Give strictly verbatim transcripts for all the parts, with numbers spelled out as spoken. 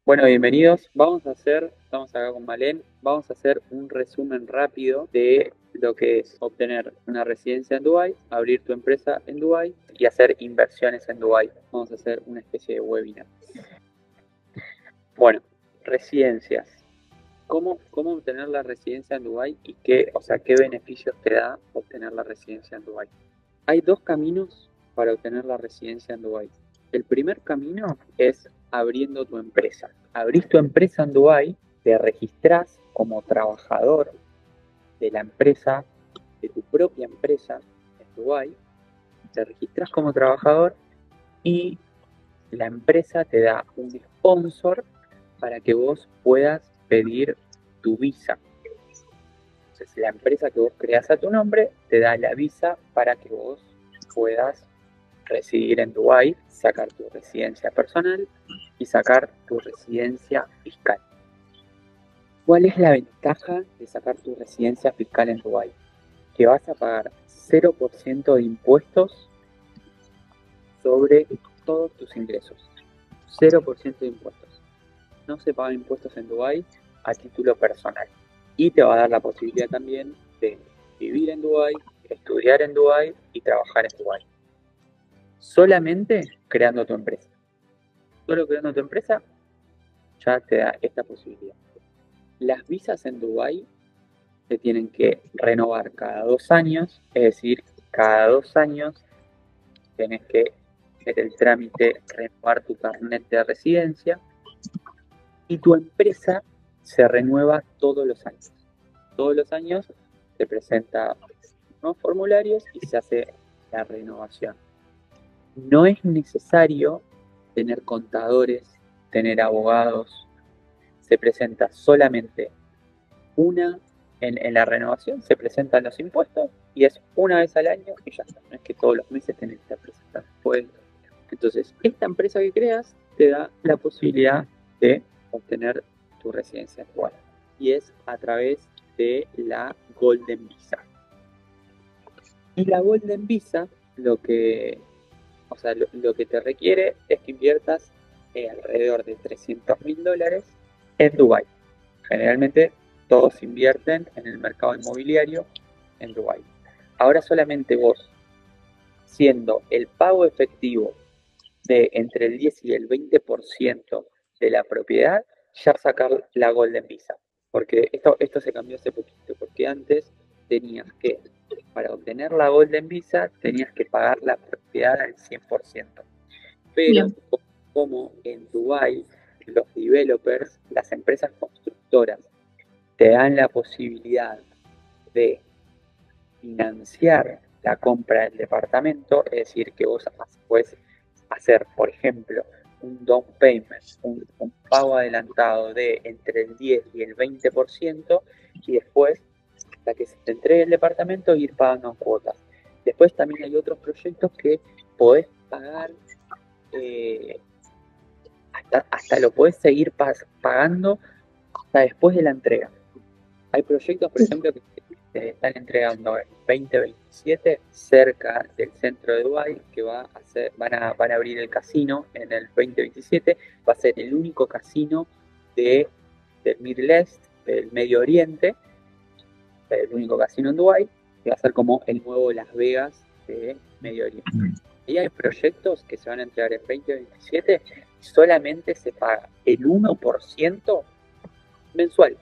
Bueno, bienvenidos. Vamos a hacer, estamos acá con Malén, vamos a hacer un resumen rápido de lo que es obtener una residencia en Dubái, abrir tu empresa en Dubái y hacer inversiones en Dubái. Vamos a hacer una especie de webinar. Bueno, residencias. ¿Cómo, cómo obtener la residencia en Dubái y qué, o sea, qué beneficios te da obtener la residencia en Dubái? Hay dos caminos para obtener la residencia en Dubái. El primer camino es abriendo tu empresa. Abrís tu empresa en Dubái, te registrás como trabajador de la empresa, de tu propia empresa en Dubái, te registrás como trabajador y la empresa te da un sponsor para que vos puedas pedir tu visa. Entonces, la empresa que vos creas a tu nombre te da la visa para que vos puedas residir en Dubái, sacar tu residencia personal y sacar tu residencia fiscal. ¿Cuál es la ventaja de sacar tu residencia fiscal en Dubái? Que vas a pagar cero por ciento de impuestos sobre todos tus ingresos. cero por ciento de impuestos. No se pagan impuestos en Dubái a título personal. Y te va a dar la posibilidad también de vivir en Dubái, estudiar en Dubái y trabajar en Dubái. Solamente creando tu empresa. Solo creando tu empresa ya te da esta posibilidad. Las visas en Dubái se tienen que renovar cada dos años, es decir, cada dos años tenés que hacer el trámite, renovar tu carnet de residencia y tu empresa se renueva todos los años. Todos los años se presenta nuevos formularios y se hace la renovación. No es necesario tener contadores, tener abogados, se presenta solamente una, en, en la renovación se presentan los impuestos y es una vez al año y ya está. No es que todos los meses tenés que estar presentando impuestos. Entonces, esta empresa que creas te da la posibilidad de obtener tu residencia actual y es a través de la Golden Visa. Y la Golden Visa lo que, o sea, lo, lo que te requiere es que inviertas eh, alrededor de trescientos mil dólares en Dubái. Generalmente todos invierten en el mercado inmobiliario en Dubái. Ahora solamente vos, siendo el pago efectivo de entre el diez y el veinte por ciento de la propiedad, ya sacar la Golden Visa. Porque esto, esto se cambió hace poquito, porque antes tenías que, para obtener la Golden Visa, tenías que pagar la propiedad al cien por ciento. Pero Bien, como en Dubái los developers, las empresas constructoras, te dan la posibilidad de financiar la compra del departamento, es decir, que vos puedes hacer, por ejemplo, un down payment, un, un pago adelantado de entre el diez y el veinte por ciento y después, hasta que se te entregue el departamento, ir pagando en cuotas. Después también hay otros proyectos que podés pagar, eh, hasta, hasta lo podés seguir pagando hasta después de la entrega. Hay proyectos, por ejemplo, que se están entregando en veinte veintisiete cerca del centro de Dubái, que va a hacer, van, a, van a abrir el casino en el veinte veintisiete. Va a ser el único casino de, del Middle East, del Medio Oriente, el único casino en Dubái, que va a ser como el nuevo Las Vegas de Medio Oriente. Y hay proyectos que se van a entregar en veinte veintisiete y solamente se paga el uno por ciento mensual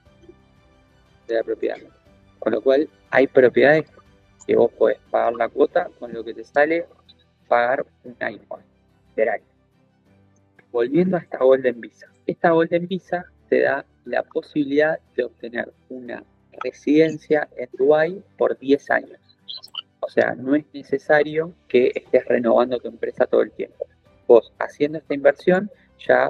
de la propiedad. Con lo cual, hay propiedades que vos podés pagar la cuota con lo que te sale pagar un iPhone del año. Volviendo a esta Golden Visa. Esta Golden Visa te da la posibilidad de obtener una residencia en Dubái por diez años. O sea, no es necesario que estés renovando tu empresa todo el tiempo. Vos, haciendo esta inversión, ya,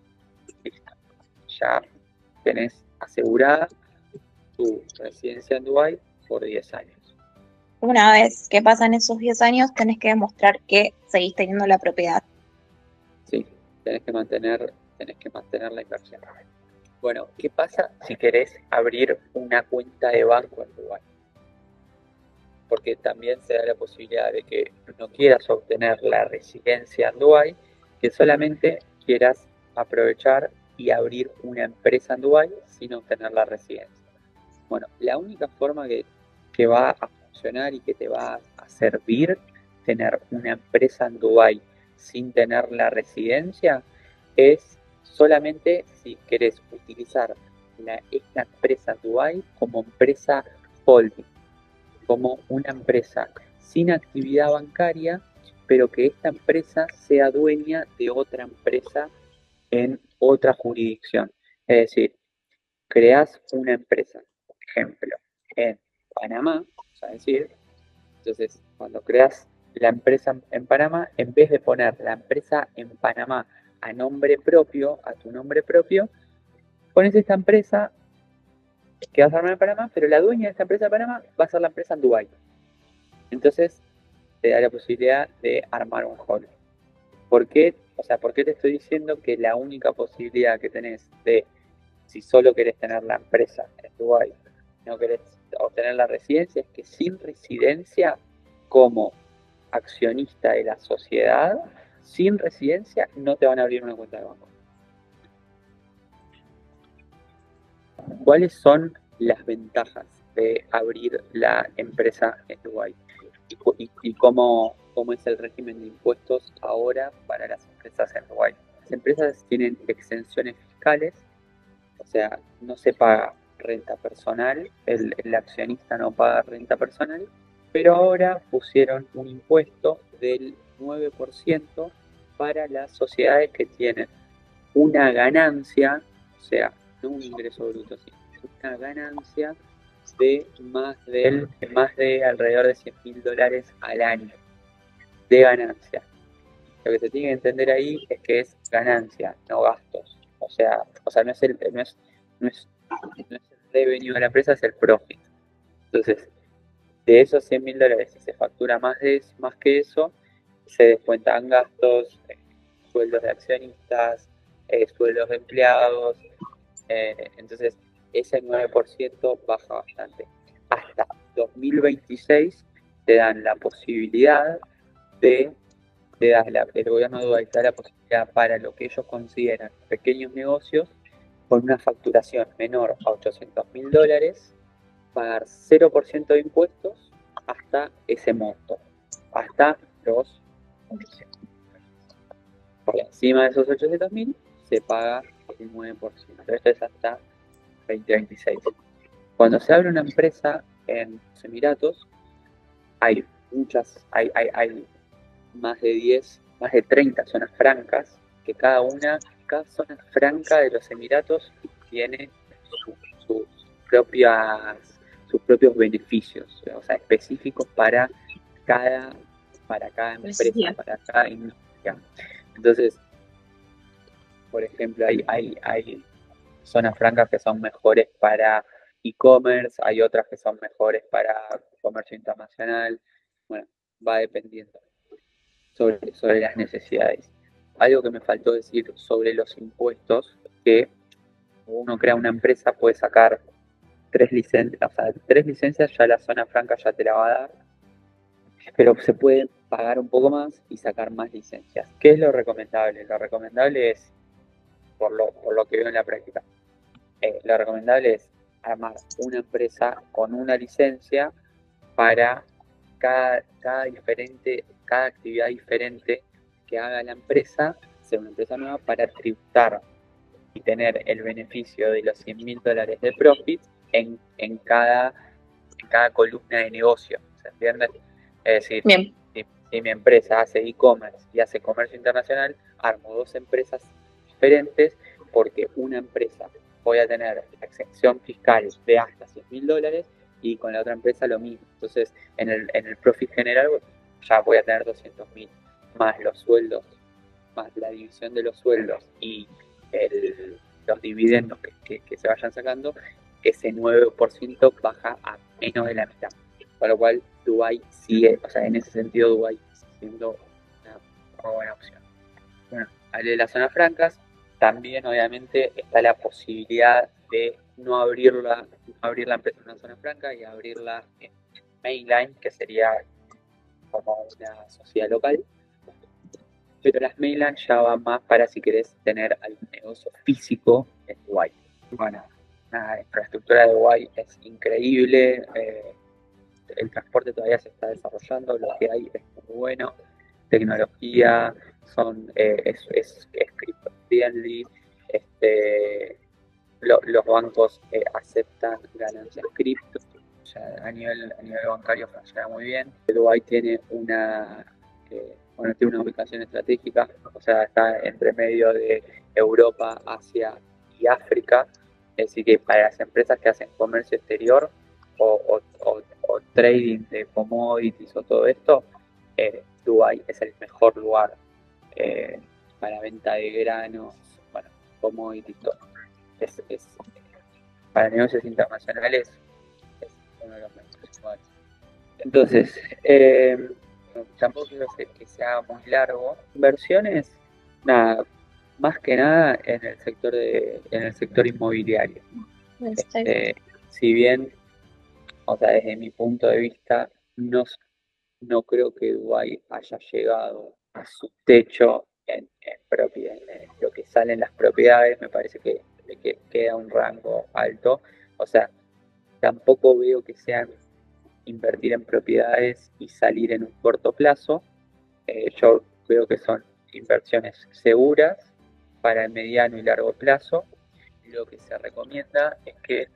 ya tenés asegurada tu residencia en Dubái por diez años. una vez que pasan esos diez años, tenés que demostrar que seguís teniendo la propiedad. Sí, tenés que mantener, tenés que mantener la inversión. Bueno, ¿qué pasa si querés abrir una cuenta de banco en Dubái? Porque también se da la posibilidad de que no quieras obtener la residencia en Dubái, que solamente quieras aprovechar y abrir una empresa en Dubái sin obtener la residencia. Bueno, la única forma que, que va a funcionar y que te va a servir tener una empresa en Dubái sin tener la residencia es solamente si querés utilizar la, esta empresa en Dubái como empresa holding, como una empresa sin actividad bancaria, pero que esta empresa sea dueña de otra empresa en otra jurisdicción. Es decir, creas una empresa, por ejemplo, en Panamá, vamos a decir, entonces cuando creas la empresa en Panamá, en vez de poner la empresa en Panamá a nombre propio, a tu nombre propio, pones esta empresa que vas a armar en Panamá, pero la dueña de esta empresa de Panamá va a ser la empresa en Dubái. Entonces te da la posibilidad de armar un holding. ¿Por qué? O sea, ¿por qué te estoy diciendo que la única posibilidad que tenés de, si solo querés tener la empresa en Dubái, no querés obtener la residencia, es que sin residencia como accionista de la sociedad, sin residencia no te van a abrir una cuenta de banco. ¿Cuáles son las ventajas de abrir la empresa en Dubái? ¿Y, y, y cómo, cómo es el régimen de impuestos ahora para las empresas en Dubái? Las empresas tienen exenciones fiscales, o sea, no se paga renta personal, el, el accionista no paga renta personal, pero ahora pusieron un impuesto del nueve por ciento para las sociedades que tienen una ganancia, o sea, no un ingreso bruto, sino una ganancia de más, del, más de alrededor de cien mil dólares al año de ganancia. Lo que se tiene que entender ahí es que es ganancia, no gastos. O sea, o sea no, es el, no, es, no, es, no es el revenue de la empresa, es el profit. Entonces, de esos cien mil dólares, si se factura más, de, más que eso, se descuentan gastos, eh, sueldos de accionistas, eh, sueldos de empleados. Eh, entonces, ese nueve por ciento baja bastante. Hasta dos mil veintiséis te dan la posibilidad de, te da la, el gobierno de Dubái te da la posibilidad para lo que ellos consideran pequeños negocios, con una facturación menor a ochocientos mil dólares, pagar cero por ciento de impuestos hasta ese monto, hasta los por encima de esos ochocientos mil se paga el nueve por ciento. Esto es hasta veinte veintiséis. Cuando se abre una empresa en los Emiratos, hay muchas, hay, hay, hay más de diez, más de treinta zonas francas, que cada una, cada zona franca de los Emiratos tiene su, sus propias, sus propios beneficios, o sea, específicos para cada, para cada empresa, sí, para cada industria. Entonces, por ejemplo, hay, hay, hay zonas francas que son mejores para e-commerce, hay otras que son mejores para comercio internacional. Bueno, va dependiendo sobre, sobre las necesidades. Algo que me faltó decir sobre los impuestos, que uno crea una empresa, puede sacar tres licencias, o sea, tres licencias ya la zona franca ya te la va a dar, pero se puede pagar un poco más y sacar más licencias. ¿Qué es lo recomendable? Lo recomendable es, por lo, por lo que veo en la práctica, eh, lo recomendable es armar una empresa con una licencia para cada, cada diferente, cada actividad diferente que haga la empresa, sea una empresa nueva, para tributar y tener el beneficio de los cien mil dólares de profit en, en, cada, en cada columna de negocio, ¿se entiende? Es decir, si, si mi empresa hace e-commerce y hace comercio internacional, armo dos empresas diferentes porque una empresa voy a tener la exención fiscal de hasta cien mil dólares y con la otra empresa lo mismo. Entonces, en el, en el profit general ya voy a tener doscientos mil, más los sueldos, más la división de los sueldos y el, los dividendos que, que, que se vayan sacando, ese nueve por ciento baja a menos de la mitad. Con lo cual, Dubái sigue, o sea, en ese sentido, Dubái sigue siendo una muy buena opción. Bueno, hablé de las zonas francas. También, obviamente, está la posibilidad de no abrirla, no abrir la empresa en una zona franca y abrirla en mainline, que sería como una sociedad local. pero las mainland ya van más para si querés tener algún negocio físico en Dubái. Bueno, la infraestructura de Dubái es increíble, eh, el transporte todavía se está desarrollando, lo que hay es muy bueno, tecnología, son, eh, es, es, es crypto friendly, este, lo, los bancos eh, aceptan ganancias cripto, o sea, a nivel, a nivel bancario funciona muy bien. Dubái tiene una, eh, bueno, tiene una ubicación estratégica, o sea, está entre medio de Europa, Asia y África, así que para las empresas que hacen comercio exterior o, o, o, o trading de commodities o todo esto, eh, Dubái es el mejor lugar eh, para venta de granos, bueno, commodities, todo. Es, es, para negocios internacionales es uno de los mejores lugares. Entonces, eh, tampoco quiero que sea muy largo. Inversiones, nada, más que nada en el sector de, en el sector inmobiliario. Este, si bien, o sea, desde mi punto de vista, no, no creo que Dubái haya llegado a su techo en, en, propiedad, en lo que salen las propiedades, me parece que, que queda un rango alto. O sea, tampoco veo que sean invertir en propiedades y salir en un corto plazo. Eh, yo creo que son inversiones seguras para el mediano y largo plazo. Lo que se recomienda es que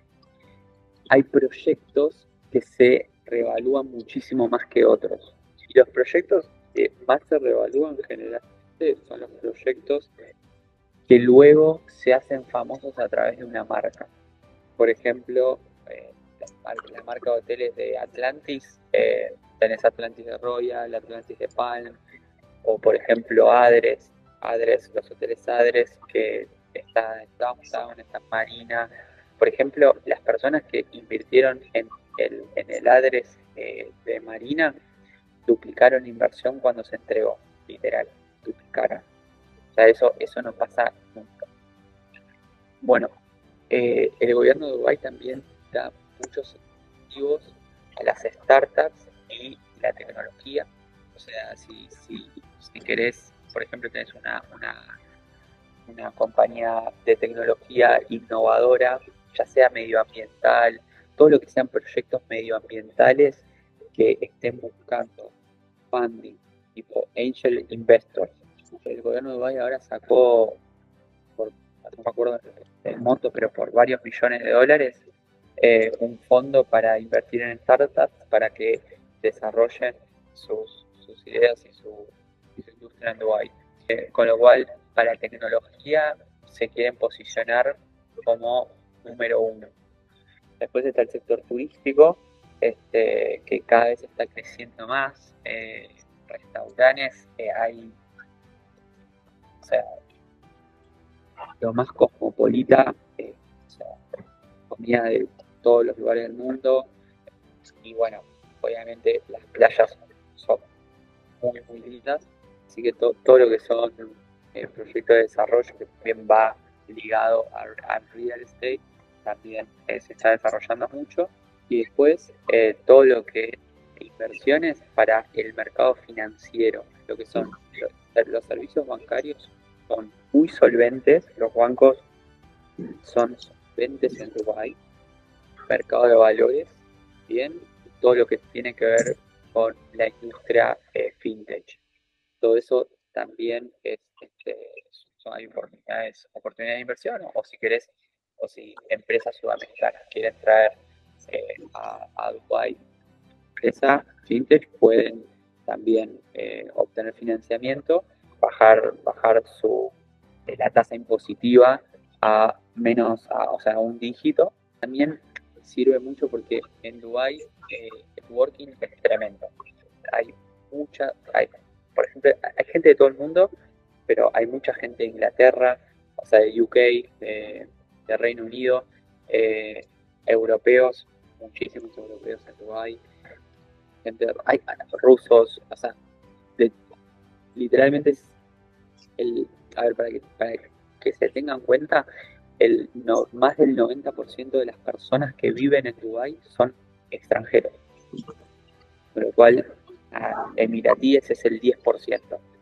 hay proyectos que se revalúan muchísimo más que otros. Y los proyectos que más se revalúan generalmente son los proyectos que luego se hacen famosos a través de una marca. Por ejemplo, eh, la, la marca de hoteles de Atlantis, eh, tenés Atlantis de Royal, Atlantis de Palm, o por ejemplo Adres, Adres, los hoteles Adres, que está en Downtown, está en Marina. Por ejemplo, las personas que invirtieron en el, en el Adres eh, de Marina duplicaron inversión cuando se entregó, literal, duplicaron. O sea, eso, eso no pasa nunca. Bueno, eh, el gobierno de Dubái también da muchos incentivos a las startups y la tecnología. O sea, si, si, si querés, por ejemplo, tenés una, una, una compañía de tecnología innovadora, ya sea medioambiental, todo lo que sean proyectos medioambientales que estén buscando funding, tipo angel investors. El gobierno de Dubái ahora sacó, por, no me acuerdo el monto, pero por varios millones de dólares, eh, un fondo para invertir en startups para que desarrollen sus, sus ideas y su, y su industria en Dubái. Eh, con lo cual, para tecnología se quieren posicionar como número uno. Después está el sector turístico, este, que cada vez está creciendo más. Eh, restaurantes, eh, hay, o sea, lo más cosmopolita, eh, o sea, comida de todos los lugares del mundo. Y bueno, obviamente las playas son muy, muy lindas. Así que to, todo lo que son eh, proyectos de desarrollo que también va ligado al real estate, también eh, se está desarrollando mucho. Y después eh, todo lo que inversiones para el mercado financiero, lo que son los, los servicios bancarios son muy solventes, los bancos son solventes en Dubái, mercado de valores, bien, todo lo que tiene que ver con la industria eh, fintech. Todo eso también es, este, son, hay oportunidades, oportunidades de inversión, o, o si querés, o si empresas sudamericanas quieren traer eh, a, a Dubái empresa fintech, pueden también eh, obtener financiamiento, bajar, bajar su, eh, la tasa impositiva a menos, a, o sea, a un dígito. También sirve mucho porque en Dubái eh, el working es tremendo. Hay mucha, hay, por ejemplo, hay gente de todo el mundo, pero hay mucha gente de Inglaterra, o sea, de U K, de, de Reino Unido, eh, europeos, muchísimos europeos en Dubái, gente, hay rusos, o sea, de, literalmente es el, a ver, para que, para que se tengan en cuenta, el no, más del noventa por ciento de las personas que viven en Dubái son extranjeros, con lo cual a emiratíes es el diez por ciento.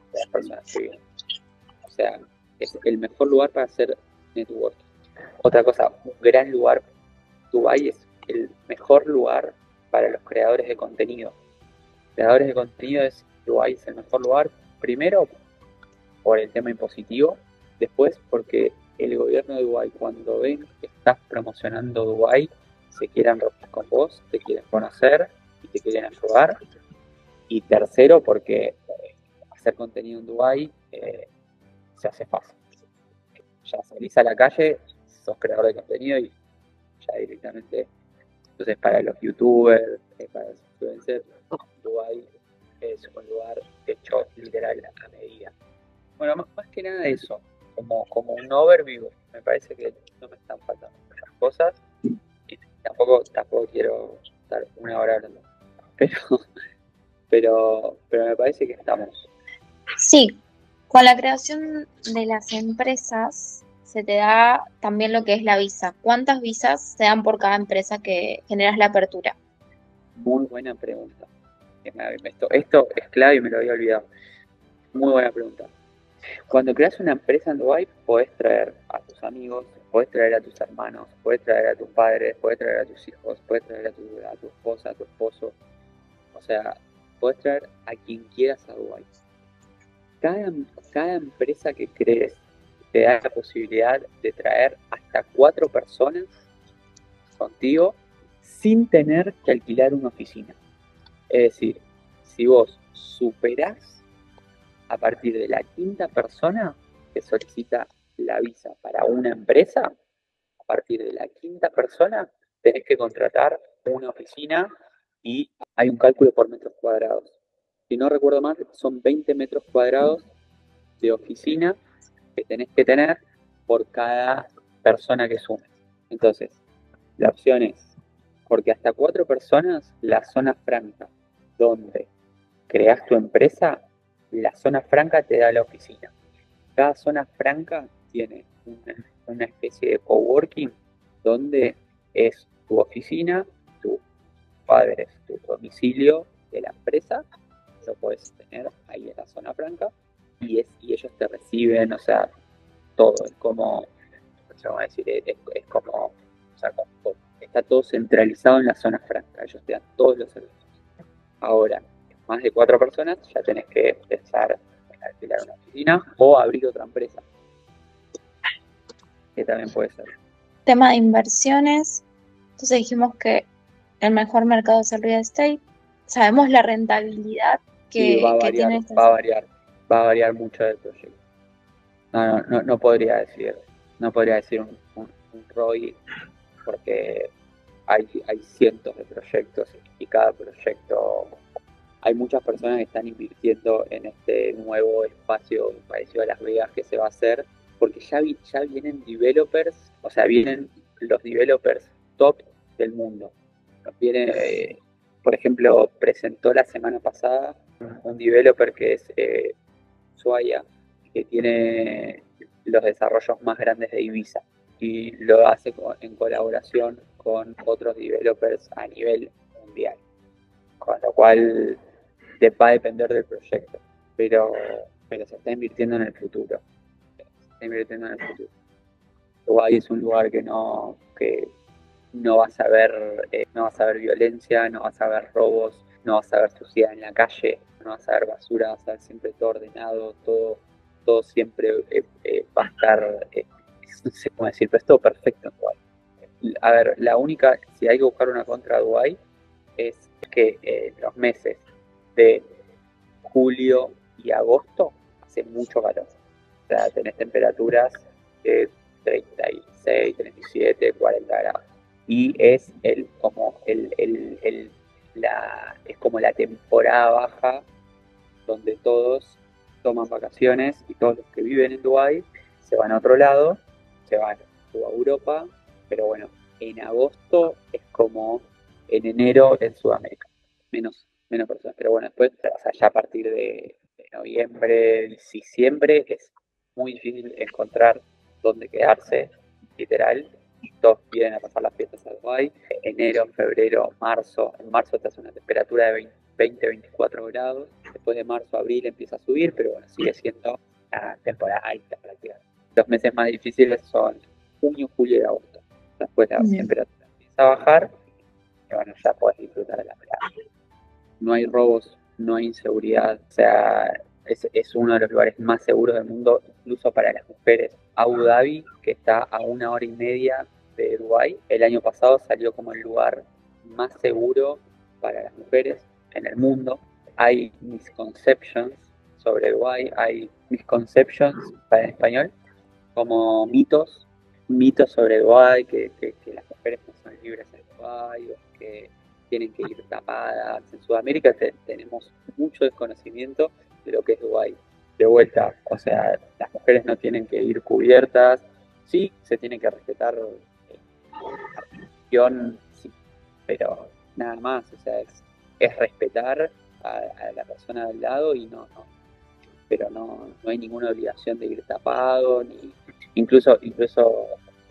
de las personas que vienen. O sea, es el mejor lugar para hacer networking. Otra cosa, un gran lugar, Dubái es el mejor lugar para los creadores de contenido. Creadores de contenido es Dubái es el mejor lugar, primero por el tema impositivo, después porque el gobierno de Dubái, cuando ven que estás promocionando Dubái, se quieren reunir con vos, te quieren conocer y te quieren ayudar. Y tercero, porque eh, hacer contenido en Dubái eh, se hace fácil. Ya salís a la calle, sos creador de contenido y ya directamente. Entonces, para los youtubers, eh, para los influencers, Dubái es un lugar hecho literal a medida. Bueno, más, más que nada eso, como, como un overview, me parece que no me están faltando muchas cosas y tampoco, tampoco quiero estar una hora hablando, pero, pero, pero me parece que estamos. Sí, con la creación de las empresas se te da también lo que es la visa. ¿Cuántas visas se dan por cada empresa que generas la apertura? Muy buena pregunta. Esto, esto es clave y me lo había olvidado. Muy buena pregunta. Cuando creas una empresa en Dubái, podés traer a tus amigos, podés traer a tus hermanos, podés traer a tus padres, podés traer a tus hijos, podés traer a tu, a tu esposa, a tu esposo. O sea, podés traer a quien quieras a Dubái. Cada, cada empresa que crees te da la posibilidad de traer hasta cuatro personas contigo sin tener que alquilar una oficina. Es decir, si vos superás a partir de la quinta persona que solicita la visa para una empresa, a partir de la quinta persona tenés que contratar una oficina y hay un cálculo por metros cuadrados. Si no recuerdo mal, son veinte metros cuadrados de oficina que tenés que tener por cada persona que sumes. Entonces, la opción es, porque hasta cuatro personas, la zona franca, donde creas tu empresa, la zona franca te da la oficina. Cada zona franca tiene una, una especie de coworking donde es tu oficina, tus padres, tu domicilio de la empresa, lo puedes tener ahí en la zona franca y, es, y ellos te reciben, o sea, todo, es como, vamos a decir, es, es como, o sea, como, está todo centralizado en la zona franca, ellos te dan todos los servicios. Ahora, más de cuatro personas, ya tenés que pensar en alquilar una oficina o abrir otra empresa, que también puede ser. Tema de inversiones. Entonces dijimos que el mejor mercado es el real estate. Sabemos la rentabilidad Y va que, a que variar, tiene este. va a variar, va a variar mucho del proyecto. No, no, no, no podría decir, no podría decir un, un, un R O I porque hay, hay cientos de proyectos y cada proyecto, hay muchas personas que están invirtiendo en este nuevo espacio parecido a Las Vegas que se va a hacer, porque ya, vi, ya vienen developers, o sea, vienen los developers top del mundo. Viene, eh, por ejemplo, presentó la semana pasada un developer que es eh, Ushuaia, que tiene los desarrollos más grandes de Ibiza y lo hace en colaboración con otros developers a nivel mundial, con lo cual te va a depender del proyecto, pero, pero se está invirtiendo en el futuro. Se está invirtiendo en el futuro. Uruguay es un lugar que no, que no vas a ver, eh, no vas a ver violencia, no vas a ver robos, no vas a ver suciedad en la calle, no vas a ver basura, vas a ver siempre todo ordenado, todo, todo siempre eh, eh, va a estar, eh, no sé cómo decir, pero es todo perfecto en Dubái. A ver, la única, si hay que buscar una contra de Dubái, es que eh, los meses de julio y agosto hace mucho calor. O sea, tenés temperaturas de treinta y seis, treinta y siete, cuarenta grados. Y es el como el, el, el la es como la temporada baja donde todos toman vacaciones y todos los que viven en Dubái se van a otro lado, se van a Europa, pero bueno, en agosto es como en enero en Sudamérica, menos, menos personas, pero bueno, después, o sea, ya a partir de, de noviembre, diciembre, es muy difícil encontrar dónde quedarse, literal, y todos vienen a pasar las fiestas a Dubái, enero, febrero, marzo, en marzo te hace una temperatura de veinte veinte, veinticuatro grados. Después de marzo, abril empieza a subir, pero bueno, sigue siendo la temporada alta prácticamente. Los meses más difíciles son junio, julio y agosto. Después la Bien. temperatura empieza a bajar y bueno, ya podés disfrutar de la playa. No hay robos, no hay inseguridad, o sea, es, es uno de los lugares más seguros del mundo, incluso para las mujeres. Abu Dhabi, que está a una hora y media de Dubái, el año pasado salió como el lugar más seguro para las mujeres en el mundo. Hay misconceptions sobre Dubái, hay misconceptions para en español, como mitos, mitos sobre Dubái, que, que, que las mujeres no son libres en Dubái, o que tienen que ir tapadas. En Sudamérica te, tenemos mucho desconocimiento de lo que es Dubái. De vuelta, o sea, las mujeres no tienen que ir cubiertas, sí, se tiene que respetar eh, la religión, sí, pero nada más, o sea, es, es respetar a, a la persona del lado y no, no pero no, no hay ninguna obligación de ir tapado, ni incluso, incluso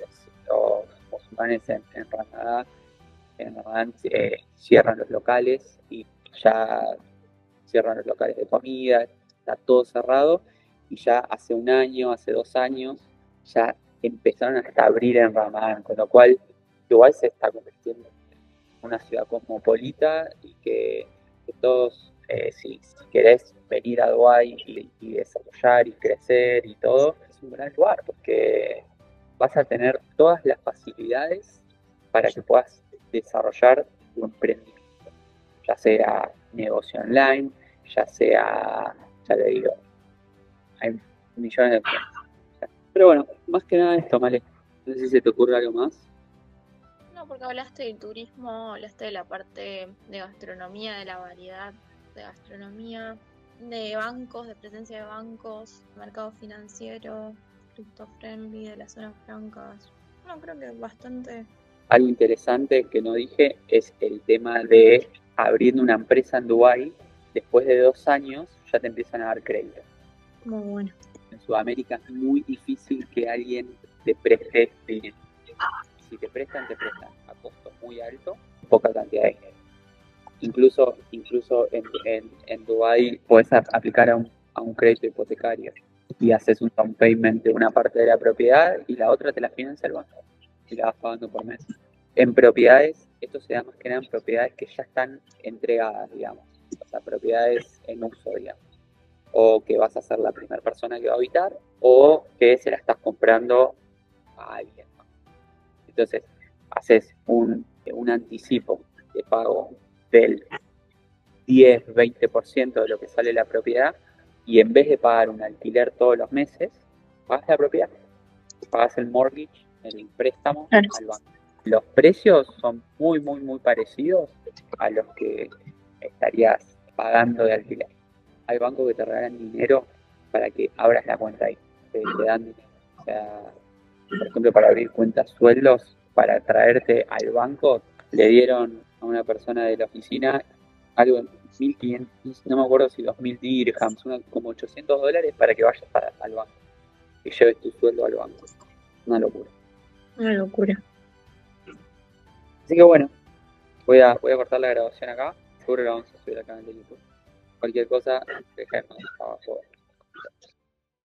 los musulmanes en, en Ramadán, en Ramadán eh, cierran los locales y ya cierran los locales de comida, está todo cerrado y ya hace un año, hace dos años, ya empezaron hasta a abrir en Ramadán, con lo cual Dubái se está convirtiendo en una ciudad cosmopolita y que, que todos, eh, si, si querés venir a Dubái y, y desarrollar y crecer y todo, es un gran lugar porque vas a tener todas las facilidades para que puedas desarrollar tu emprendimiento, ya sea negocio online, ya sea, ya le digo, hay millones de opciones. Pero bueno, más que nada esto, Male. No sé si se te ocurre algo más. No, porque hablaste del turismo, hablaste de la parte de gastronomía, de la variedad de gastronomía, de bancos, de presencia de bancos, mercado financiero, crypto friendly, de las zonas francas. No, creo que bastante. Algo interesante que no dije es el tema de abriendo una empresa en Dubái, después de dos años ya te empiezan a dar crédito. Muy bueno. En Sudamérica es muy difícil que alguien te preste dinero. Si te prestan, te prestan a costo muy alto, poca cantidad de dinero. Incluso, incluso en, en, en Dubái puedes aplicar a un, a un crédito hipotecario y haces un down payment de una parte de la propiedad y la otra te la financia el banco y la vas pagando por mes. En propiedades, esto se da más que nada en propiedades que ya están entregadas, digamos, o sea, propiedades en uso, digamos, o que vas a ser la primera persona que va a habitar o que se la estás comprando a alguien. Entonces, haces un, un anticipo de pago del diez, veinte por ciento de lo que sale la propiedad y en vez de pagar un alquiler todos los meses, pagas la propiedad, pagas el mortgage, el préstamo Claro. al banco. Los precios son muy, muy, muy parecidos a los que estarías pagando de alquiler. Hay bancos que te regalan dinero para que abras la cuenta ahí, te, te dan dinero. O sea, por ejemplo, para abrir cuentas sueldos, para traerte al banco, le dieron a una persona de la oficina algo de mil quinientos, no me acuerdo si dos mil dirhams, una, como ochocientos dólares para que vayas a, al banco y lleves tu sueldo al banco. Una locura. Una locura. Así que bueno, voy a, voy a cortar la grabación acá. Seguro la vamos a subir al canal de YouTube. Cualquier cosa, dejadme abajo.